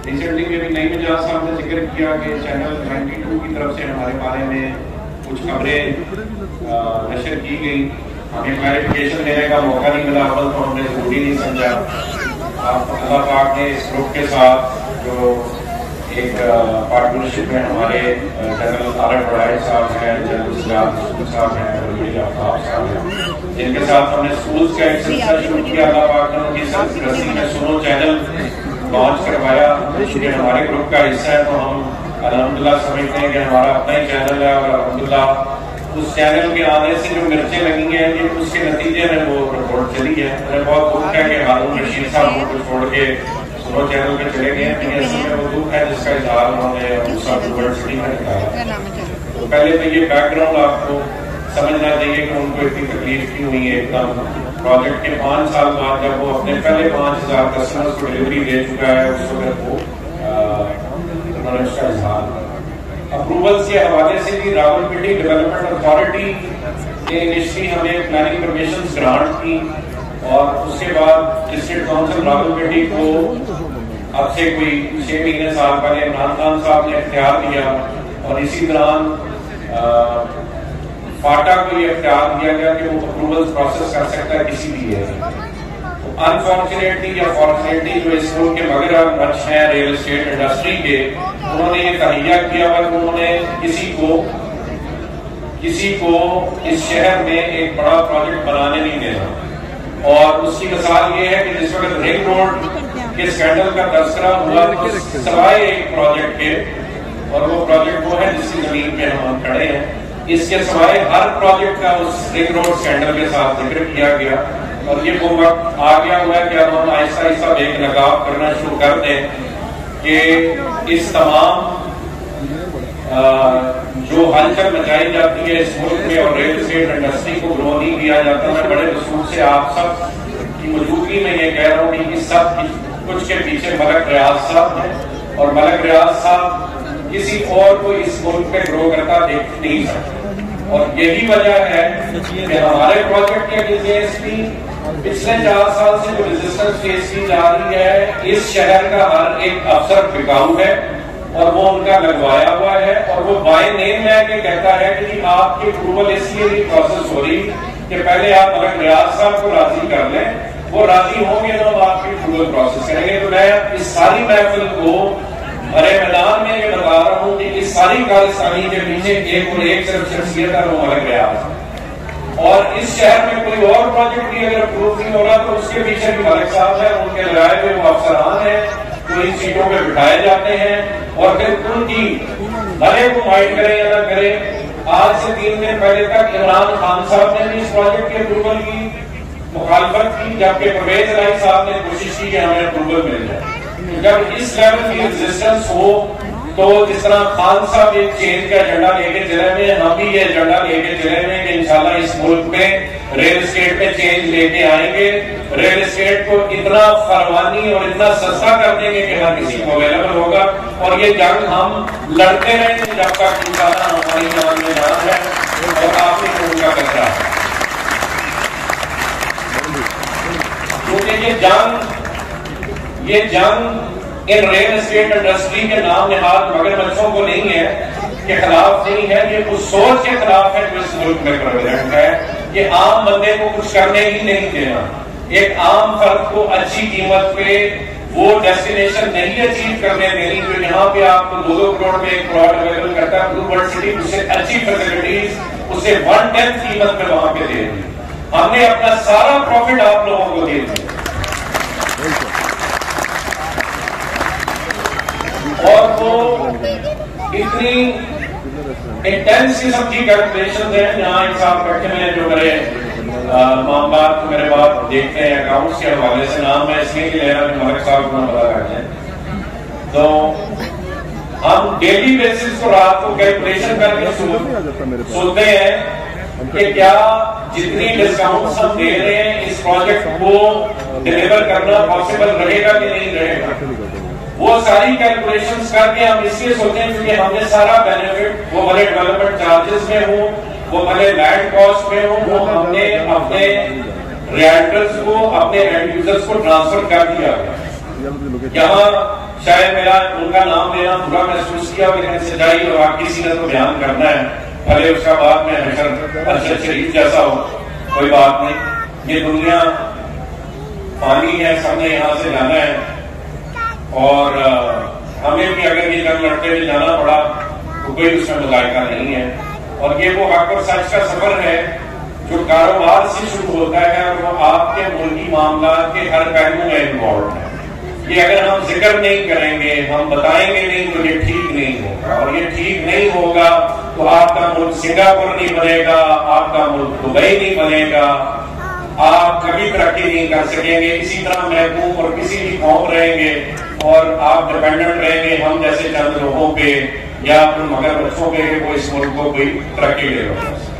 Recently بھی ابھی نئی مجاز صاحب نے ذکر کیا کہ چینل 92 کی طرف سے ہمارے بارے میں کچھ خبریں نشر کی گئی. ہمیں کلیریفیکیشن دینے کا موقع نہیں ملا، اول تو ہم نے ضروری نہیں سمجھا. اللہ پاک نے اس گروپ کے ساتھ جو ایک پارٹنرشپ میں ہمارے جنرل طارق بڑھائی صاحب ہیں، جنرل سجاد صاحب ہیں، وزیر آفتاب صاحب ہیں، جن کے ساتھ ہم نے اسکولس کا ایک سلسلہ شروع کیا. اللہ پاک نے ان کی سرپرستی میں سنو چینل لانچ کروایا. یہ ہمارے گروپ کا حصہ ہے، تو ہم الحمدللہ سمجھتے ہیں کہ ہمارا اپنا ہی چینل ہے، اور الحمدللہ اس چینل کے آنے سے جو مرچیں لگی ہیں یہ اس کے نتیجے میں وہ رپورٹ چلی ہے. مجھے بہت دکھ ہے کہ ہارون رشید صاحب کو چھوڑ کے سنو چینل پہ چلے گئے ہیں. اصل میں وہ دکھ ہے جس کا اظہار انہوں نے یونیورسٹی میں نکالا. تو پہلے تو یہ بیک گراؤنڈ آپ کو سمجھنا چاہیے کہ ان کو اتنی تکلیف کیوں ہوئی ہے. ایک دم پروجیکٹ کے 5 سال بعد جب وہ اپنے پہلے 5000 کسٹمرز کو ڈلیوری دے چکا ہے، اس وقت وہ انہوں نے اس کا اظہار. اپروولس کے حوالے سے بھی راولپنڈی ڈیولپمنٹ اتھارٹی نے انیشلی ہمیں پلاننگ پرمیشنز گرانٹ کی، اور اس کے بعد ڈسٹرکٹ کونسل راولپنڈی کو اب سے کوئی 6 مہینے سال پہلے عمران خان صاحب نے اختیار دیا، اور اسی دوران فاٹا کو یہ اختیار دیا گیا کہ وہ اپروولز پروسیس کر سکتا ہے کسی بھی ایریا. انفارچونیٹلی یا فارچونیٹلی جو اس ملک کے مغرب رچ ہیں ریل اسٹیٹ انڈسٹری کے، انہوں نے یہ تہیہ کیا اور انہوں نے کسی کو اس شہر میں ایک بڑا پروجیکٹ بنانے نہیں دینا. اور اس کی مثال یہ ہے کہ جس وقت رنگ روڈ کے اسکینڈل کا تذکرہ ہوا تو سوائے ایک پروجیکٹ کے، اور وہ پروجیکٹ وہ ہے جس کی زمین پہ ہم کھڑے ہیں، اس کے سوائے ہر پروجیکٹ کا اس رنگ روڈ اسکینڈل کے ساتھ ذکر کیا گیا. اور یہ وہ وقت آ گیا ہوا ہے کہ اب ہم آہستہ آہستہ ایک نقاب کرنا شروع کر دیں کہ اس تمام جو ہلچل مچائی جاتی ہے اس ملک میں اور ریل اسٹیٹ انڈسٹری کو گرو نہیں کیا جاتا. میں بڑے وصول سے آپ سب کی موجودگی میں یہ کہہ رہا ہوں کہ اس سب کچھ کے پیچھے ملک ریاض صاحب ہیں، اور ملک ریاض صاحب کسی اور کو اس ملک میں گرو کرتا دیکھ نہیں سکتے. اور یہی وجہ ہے کہ ہمارے پروجیکٹ کے اگینسٹ بھی پچھلے 4 سال سے جو ریزسٹنس فیس کی جا رہی ہے، اس شہر کا ہر ایک افسر بکاؤ ہے اور وہ ان کا لگوایا ہوا ہے، اور وہ بائی نیم ہے کہ کہتا ہے کہ آپ کی اپروول اس لیے بھی پروسیس ہو رہی کہ پہلے آپ ملک ریاض صاحب کو راضی کر لیں، وہ راضی ہوں گے تو ہم آپ کی اپروول پروسیس کریں گے. تو میں اس ساری محفل کو بڑے میدان میں یہ بتا رہا ہوں کہ اس ساری کالستانی کے پیچھے ایک اور ایک صرف شخصیت ہے، وہ ملک ریاض. اور اس شہر میں کوئی اور پروجیکٹ بھی اگر اپروو نہیں ہو رہا تو اس کے پیچھے بھی ملک صاحب ہیں، ان کے لگائے ہوئے وہ افسران ہیں جو ان سیٹوں پہ بٹھائے جاتے ہیں، اور پھر ان کی بھلے کو مائنڈ کریں یا نہ کریں. آج سے 3 دن پہلے تک عمران خان صاحب نے بھی اس پروجیکٹ کے اپروول کی مخالفت کی، جبکہ پرویز الہی صاحب نے کوشش کی کہ ہمیں اپروول مل جائے. جب اس لیول کی ایگزسٹنس ہو تو جس طرح خان صاحب ایک چینج کا ایجنڈا لے کے چلے ہوئے، ہم بھی یہ ایجنڈا لے کے چلے ہوئے کہ انشاءاللہ اس ملک میں ریل اسٹیٹ میں چینج لے کے آئیں گے. ریل اسٹیٹ کو اتنا فروانی اور اتنا سستا کر دیں گے کہ ہر کسی کو اویلیبل ہوگا. اور یہ جنگ ہم لڑتے رہیں گے جب تک انشاءاللہ ہماری جان میں جان ہے اور آپ ہی کو ان کا خطرہ ہے. کیونکہ یہ جنگ ان ریل اسٹیٹ انڈسٹری کے نام نہاد مگرمچھوں کو نہیں ہے، کے خلاف نہیں ہے، یہ اس سوچ کے خلاف ہے جو اس ملک میں پریویلنٹ ہے. یہ عام بندے کو کچھ کرنے ہی نہیں دینا. ایک عام فرد کو اچھی قیمت پہ وہ ڈیسٹینیشن نہیں اچیو کرنے دینی جو یہاں پہ آپ کو 2 کروڑ میں ایک پلاٹ اویلیبل کرتا ہے. بلو برڈ سٹی اس سے اچھی فیسلٹیز اسے 1/10 قیمت پہ وہاں پہ دے دی. ہم نے اپنا سارا پروفٹ آپ لوگوں کو دے دیا. اور وہ اتنی انٹینس قسم کی کیلکولیشن ہیں. یہاں ایک صاحب بیٹھے میں جو میرے مام باپ میرے بات دیکھتے ہیں اکاؤنٹس کے حوالے سے، نام میں اس لیے لے رہا کہ ملک صاحب کو نہ پتا کر جائیں. تو ہم ڈیلی بیسس کو رات کو کیلکولیشن کر کے سنتے ہیں کہ کیا جتنی ڈسکاؤنٹس ہم دے رہے ہیں اس پروجیکٹ کو ڈیلیور کرنا پاسبل رہے گا کہ نہیں رہے گا. وہ ساری کیلکولیشنز کر کے ہم اس لیے سوچتے ہیں کیونکہ ہم نے سارا بینیفٹ وہ بھلے ڈیولپمنٹ چارجز میں ہوں، وہ بھلے لینڈ کاسٹ میں ہوں، وہ ہم نے اپنے ریئلٹرز کو اپنے اینڈ یوزرز کو ٹرانسفر کر دیا. یہاں شاید میرا ان کا نام لینا برا محسوس کیا، لیکن سچائی اور آپ کی سیرت کو بیان کرنا ہے، بھلے اس کا بعد میں ارشد شریف جیسا ہو، کوئی بات نہیں. یہ دنیا پانی ہے، سب نے یہاں سے جانا ہے، اور ہمیں بھی اگر یہ جنگ لڑتے ہوئے جانا پڑا تو کوئی اس میں مذائقہ نہیں ہے. اور یہ وہ حق اور سچ کا سفر ہے جو کاروبار سے شروع ہوتا ہے اور وہ آپ کے ملکی معاملات کے ہر پہلو میں انوالوڈ ہے. یہ اگر ہم ذکر نہیں کریں گے، ہم بتائیں گے نہیں تو یہ ٹھیک نہیں ہوگا، اور یہ ٹھیک نہیں ہوگا تو آپ کا ملک سنگاپور نہیں بنے گا، آپ کا ملک دبئی نہیں بنے گا، آپ کبھی ترقی نہیں کر سکیں گے. اسی طرح محکوم اور کسی بھی قوم رہیں گے اور آپ ڈپینڈنٹ رہیں گے ہم جیسے چند لوگوں پہ یا اپنے مگر بچوں پہ کہ وہ اس ملک کو کوئی ترقی دے رہا ہے.